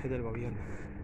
es del gobierno.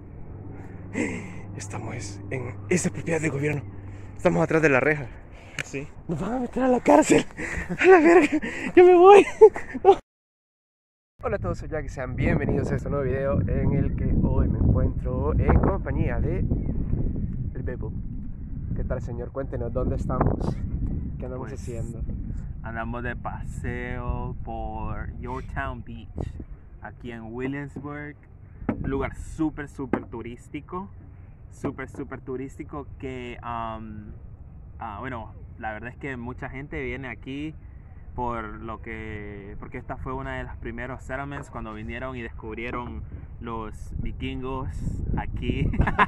Estamos en esa propiedad del gobierno. Estamos atrás de la reja. Sí. Nos van a meter a la cárcel. A la verga. Yo me voy. Hola a todos, soy Jack y sean bienvenidos a este nuevo video en el que hoy me encuentro en compañía de el Bebo. ¿Qué tal, señor? Cuéntenos dónde estamos. ¿Qué andamos Pues, haciendo? Andamos de paseo por Yorktown Beach, aquí en Williamsburg. Un lugar súper turístico. Súper turístico que, bueno, la verdad es que mucha gente viene aquí porque esta fue una de las primeros settlements cuando vinieron y descubrieron los vikingos aquí.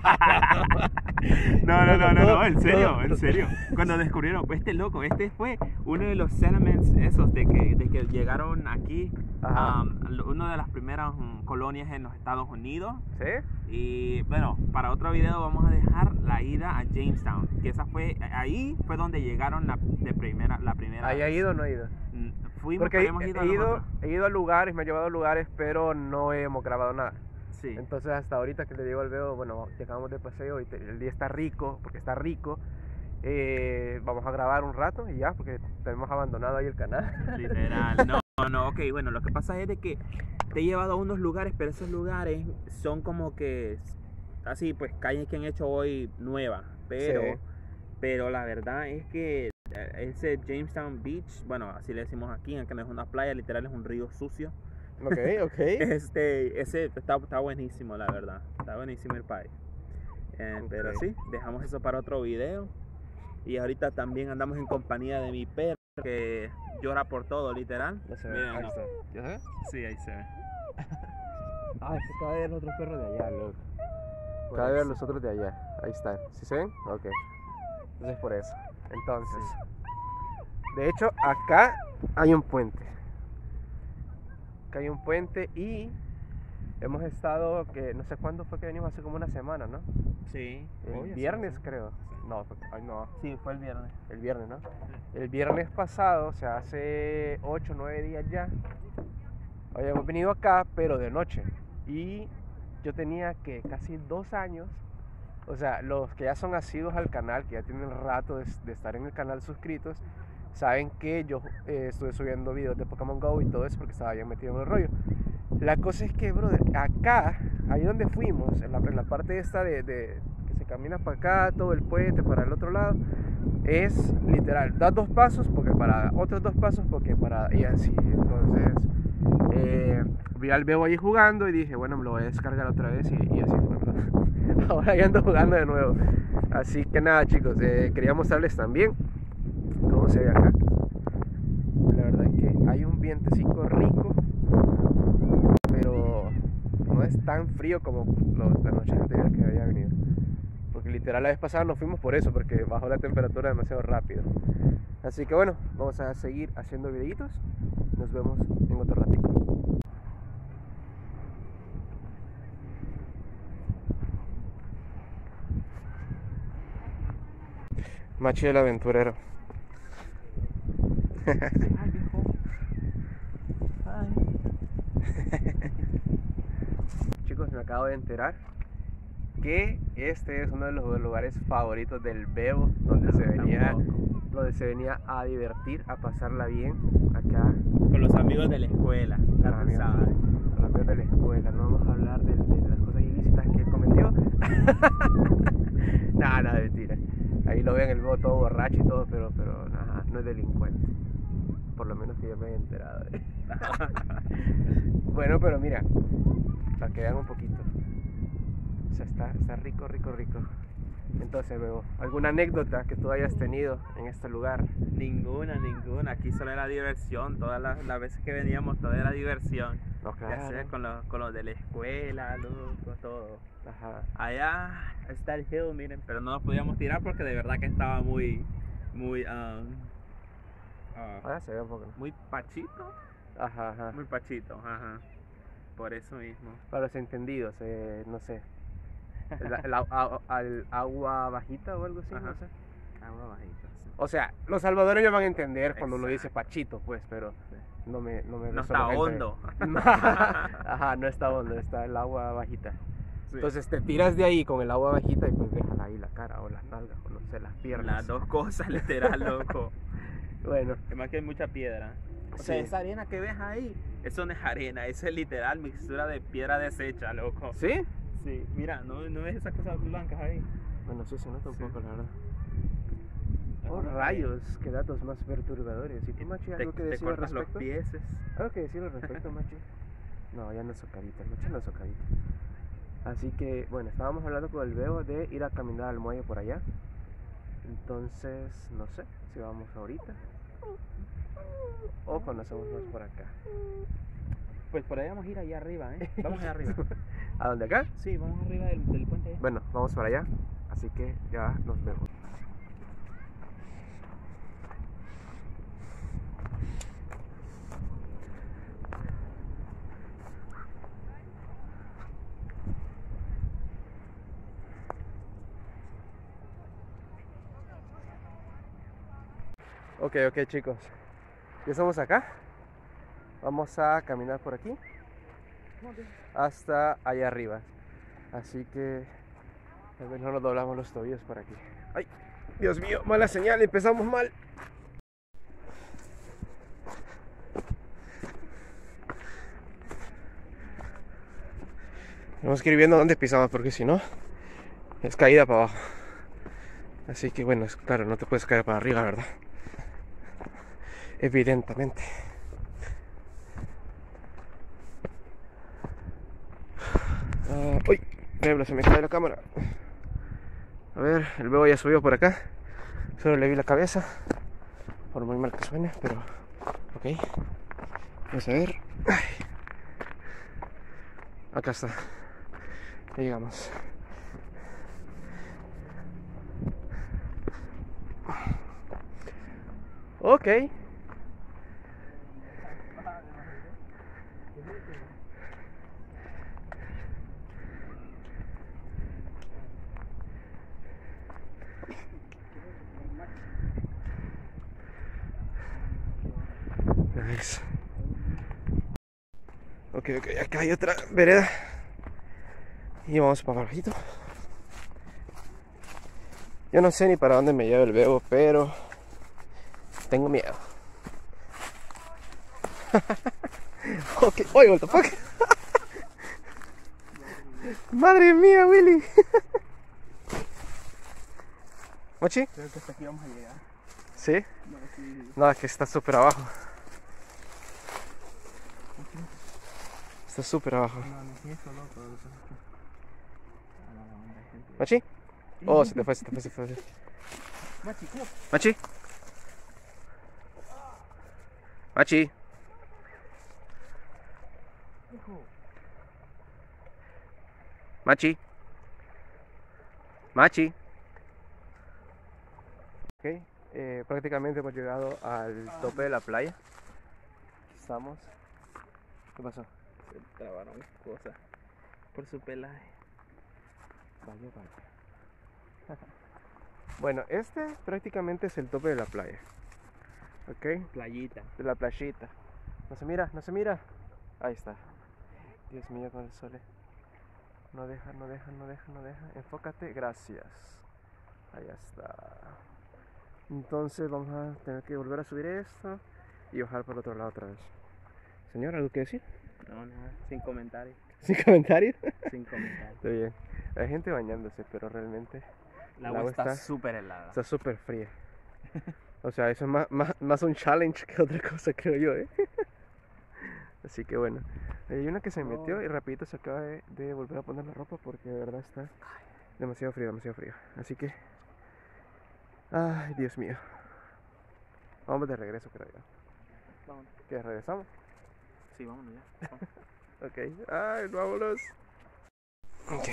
No, en serio. Cuando descubrieron, este fue uno de los settlements esos de que llegaron aquí, una de las primeras colonias en los Estados Unidos. ¿Sí? Y bueno, para otro video vamos a dejar la ida a Jamestown, que ahí fue donde llegaron la primera. ¿Ahí ha ido o no ha ido? Fuimos, Porque hemos ido he ido a lugares, me ha llevado a lugares, pero no hemos grabado nada. Sí. Entonces hasta ahorita que le digo al Bebo, bueno, llegamos de paseo y el día está rico, porque está rico. Vamos a grabar un rato y ya, porque tenemos abandonado ahí el canal. Literal, no, ok, bueno, lo que pasa es de que te he llevado a unos lugares, pero esos lugares son como que, así, pues, calles que han hecho hoy nuevas, pero la verdad es que ese Jamestown Beach, bueno, así le decimos aquí, aunque no es una playa, literal es un río sucio. Ok. Ese está buenísimo, la verdad, está buenísimo el país. Pero sí, dejamos eso para otro video. Y ahorita también andamos en compañía de mi perro que llora por todo, literal. Ya se ve. Miren, Ahí ¿no? está. ¿Ya se ve? Sí, ahí se ve. Ah, es que acaba de ver los otros perros de allá, loco. Acaba de ver los otros de allá. Ahí están. ¿Sí se ven? Ok. Entonces por eso. Entonces, de hecho, acá hay un puente. Acá hay un puente y hemos estado, que no sé cuándo fue que venimos, hace como una semana, ¿no? Sí. El viernes, creo. No, no. Sí, fue el viernes. El viernes, ¿no? El viernes pasado, o sea, hace 8 o 9 días ya, habíamos venido acá, pero de noche. Y yo tenía que casi 2 años, o sea, los que ya son asiduos al canal, que ya tienen rato de estar en el canal suscritos, saben que yo estuve subiendo videos de Pokémon GO y todo eso porque estaba bien metido en el rollo. La cosa es que, brother, acá, ahí donde fuimos, en la parte esta de que se camina para acá, todo el puente para el otro lado, es literal, das 2 pasos porque para, otros 2 pasos porque para, y así. Entonces, vi al Bebo ahí jugando y dije, bueno, me lo voy a descargar otra vez y así fue, ¿verdad? Ahora ya ando jugando de nuevo. Así que nada, chicos, quería mostrarles también cómo se ve acá. La verdad es que hay un vientecito rico, pero no es tan frío como las noches anteriores que había venido. Porque literal la vez pasada nos fuimos por eso, porque bajó la temperatura demasiado rápido. Así que bueno, vamos a seguir haciendo videitos. Nos vemos en otro ratito. Machi el aventurero. Chicos, me acabo de enterar que este es uno de los lugares favoritos del Bebo, donde se venía a divertir, a pasarla bien acá. Con los amigos de la escuela, ya tú sabes. Con los amigos de la escuela. No vamos a hablar de las cosas ilícitas que él cometió. Nada, mentira. Ahí lo ven el Bebo todo borracho y todo, pero nada, no es delincuente. Por lo menos que yo me haya enterado. Bueno, pero mira, para que vean un poquito. O sea, está rico. Entonces, Bebo, ¿alguna anécdota que tú hayas tenido en este lugar? Ninguna. Aquí solo era diversión. Todas las veces que veníamos, todo era diversión. No, claro. Ya sea con los de la escuela, con todo. Ajá. Allá está el hill, miren, pero no nos podíamos tirar porque de verdad que estaba muy Se ve un poco. muy pachito. Ajá. Muy pachito, ajá. Por eso mismo. Para los entendidos, no sé. Al agua bajita o algo así, Ajá. no sé. Agua bajita, sí. O sea, los salvadoreños van a entender cuando uno Exacto. dice pachito, pues, pero no me No gustó está la gente. hondo. Ajá, no está hondo, está el agua bajita. Sí. Entonces te tiras de ahí con el agua bajita y pues dejas ahí la cara o las nalgas o no sé, las piernas. Las dos cosas, literal, loco. Bueno, Además que hay mucha piedra. O sea, sí. esa arena que ves ahí, eso no es arena, eso es literal mixtura de piedra deshecha, loco. ¿Sí? Sí, mira, ¿no ves esas cosas blancas ahí? Bueno, sí se nota un Sí. poco, la verdad. Oh, Ajá. rayos, qué datos más perturbadores. ¿Y tú, Machi, Te, algo que te decir al cortas los respecto? pies. ¿Algo que decir al respecto, Machi? No, ya no es socarita, el Machi no es socarita. Así que, bueno, estábamos hablando con el Bebo de ir a caminar al muelle por allá. Entonces, no sé si vamos ahorita o cuando hacemos más por acá. Pues por ahí vamos a ir allá arriba, ¿eh? Vamos allá arriba. ¿A dónde acá? Sí, vamos arriba del puente allá. Bueno, vamos para allá, así que ya nos vemos. Ok, chicos, ya estamos acá. Vamos a caminar por aquí hasta allá arriba. Así que tal vez no nos doblamos los tobillos por aquí. ¡Ay! Dios mío, mala señal, empezamos mal. Tenemos que ir viendo dónde pisamos porque si no es caída para abajo. Así que bueno, es claro, no te puedes caer para arriba, ¿verdad? Evidentemente. ¡Uy! Diablo, se me cae la cámara. A ver, el Bebo ya subió por acá. Solo le vi la cabeza. Por muy mal que suene, pero ok. Vamos a ver. Ay. Acá está. Ya llegamos. Ok. Nice. Ok, acá hay otra vereda. Y vamos para abajito. Yo no sé ni para dónde me lleva el Bebo, pero tengo miedo. Ok, oye, what the fuck. Madre mía, Willy. ¿Mochi? Creo que hasta aquí vamos a llegar. ¿Sí? No, sí. No, es que está súper abajo. Está súper abajo. No es eso, loco. ¿Machi? Oh, se te fue. Machi, ¿cómo? ¿Machi? ¿Machi? ¿Machi? ¿Machi? Ok, prácticamente hemos llegado al tope de la playa. Aquí estamos. ¿Qué pasó? Se trabaron cosas por su pelaje. Vaya. Bueno, este prácticamente es el tope de la playa. Ok, Playita. de la playita. No se mira. Ahí está. Dios mío, con el sol. No deja. Enfócate, gracias. Ahí está. Entonces vamos a tener que volver a subir esto y bajar por el otro lado otra vez. Señor, ¿algo que decir? No, nada, sin comentarios. ¿Sin comentarios? Sin comentarios. Está bien. Hay gente bañándose, pero realmente El agua está súper helada. está súper fría. O sea, eso es más un challenge que otra cosa, creo yo, ¿eh? Así que bueno. Hay una que se metió y rapidito se acaba de volver a poner la ropa porque de verdad está demasiado frío. Así que... Ay, Dios mío. Vamos de regreso, creo yo. Vámonos. ¿Qué? ¿Regresamos? Sí, vámonos ya. Vamos. Ok. Ay, vámonos. Ok.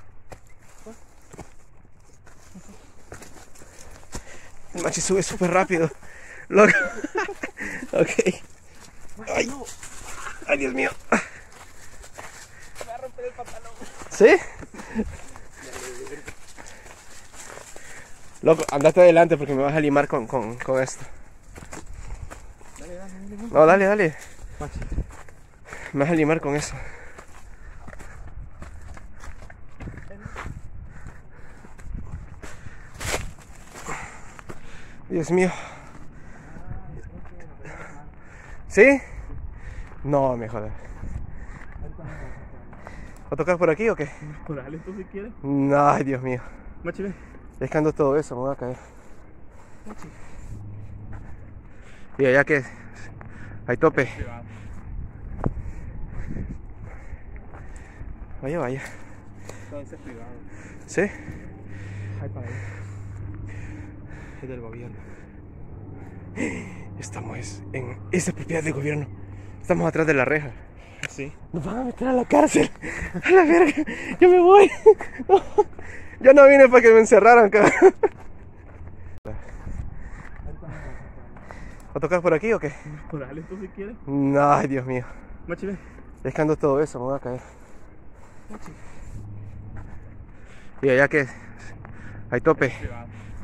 El Machi sube súper rápido. Loco. Ok. Ay. Ay, Dios mío. Me va a romper el pantalón. ¿Sí? Loco, andate adelante porque me vas a limar con esto. Dale. No, dale. Me vas a limar con eso. Dios mío. ¿Sí? No, me jodas. ¿Va a tocar por aquí o qué? Por ahí, tú si quieres. No, ay, Dios mío. Machi, ven. Es que ando todo eso, me voy a caer. Y allá que hay tope. Vaya, vaya. Todo ese es privado. ¿Sí? Ay, para ahí. Es del gobierno. Estamos en esa propiedad del gobierno. Estamos atrás de la reja. Sí. Nos van a meter a la cárcel. A la verga. Yo me voy. No. Yo no vine para que me encerraran, cabrón. ¿Va a tocar por aquí o qué? Por ahí, tú si quieres. No, ay, Dios mío. Machi, ven. Es que ando todo eso, me voy a caer. Y allá que hay tope. Privado.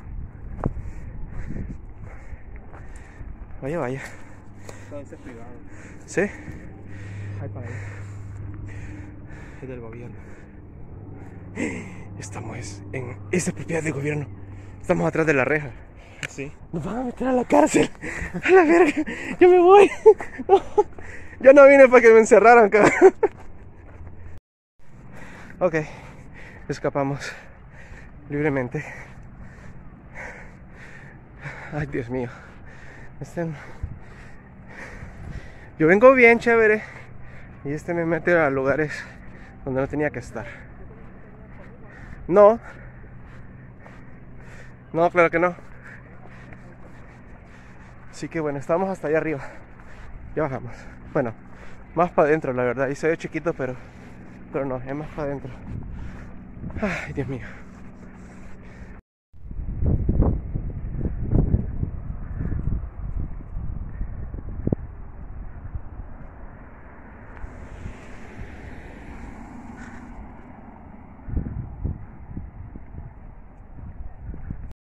Vaya, vaya. Todo ese es privado. ¿Sí? Ay, para ahí. Es del gobierno. Estamos en esa propiedad del gobierno. Estamos atrás de la reja. Sí. Nos van a meter a la cárcel. A la verga. Yo me voy. No. Yo no vine para que me encerraran, cabrón. Ok. Escapamos libremente. Ay, Dios mío. Yo vengo bien chévere y me mete a lugares donde no tenía que estar. No, claro que no. Así que bueno, estamos hasta allá arriba. Ya bajamos. Bueno, más para adentro, la verdad. Y se ve chiquito, pero no, es más para adentro. Ay, Dios mío.